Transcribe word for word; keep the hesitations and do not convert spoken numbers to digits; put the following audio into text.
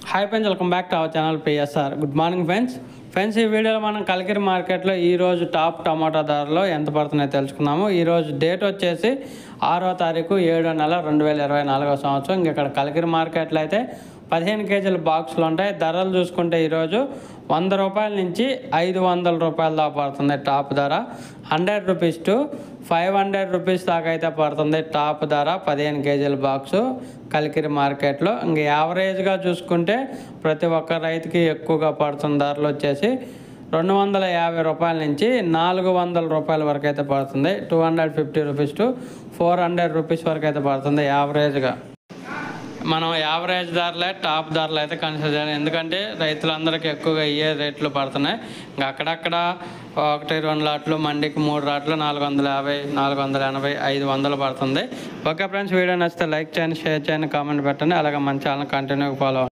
Hi friends, welcome back to our channel PSR. Good morning friends. Friends ఈ వీడియోలో మనం కలికిరి మార్కెట్లో ఈరోజు టాప్ టమాటా ధరలు ఎంత పడుతున్నాయో తెలుసుకుందాము. ఈరోజు డేట్ వచ్చేసి ఆరో తారీఖు ఏడో నెల రెండు వేల ఇరవై నాలుగో సంవత్సరం. ఇంక ఇక్కడ కలికిరి మార్కెట్లో అయితే పదిహేను కేజీల బాక్సులు ఉంటాయి. ధరలు చూసుకుంటే ఈరోజు వంద రూపాయల నుంచి ఐదు వందల రూపాయల దాకా పడుతుంది టాప్ ధర. Hundred rupees to five hundred rupees దాకా అయితే పడుతుంది టాప్ ధర పదిహేను కేజీల బాక్సు కలికిరి మార్కెట్లో. ఇంక యావరేజ్గా చూసుకుంటే ప్రతి ఒక్క రైతుకి ఎక్కువగా పడుతున్న ధరలు వచ్చేసి రెండు వందల యాభై రూపాయల నుంచి నాలుగు వందల రూపాయల వరకు అయితే పడుతుంది. Two hundred fifty rupees to four hundred rupees వరకు అయితే పడుతుంది యావరేజ్గా. మనం యావరేజ్ ధరలే టాప్ ధరలు అయితే కన్సిడర్ చేయాలి, ఎందుకంటే రైతులందరికీ ఎక్కువగా ఇయే రేట్లు పడుతున్నాయి. ఇంకా అక్కడక్కడ ఒకటి రెండు లాట్లు, మండికి మూడు లాట్లు నాలుగు వందల యాభై నాలుగు వందల ఎనభై ఐదు వందలు పడుతుంది. ఓకే ఫ్రెండ్స్, వీడియో నచ్చితే లైక్ చేయండి, షేర్ చేయండి, కామెంట్ పెట్టండి. అలాగే మన ఛానల్ కంటిన్యూగా ఫాలో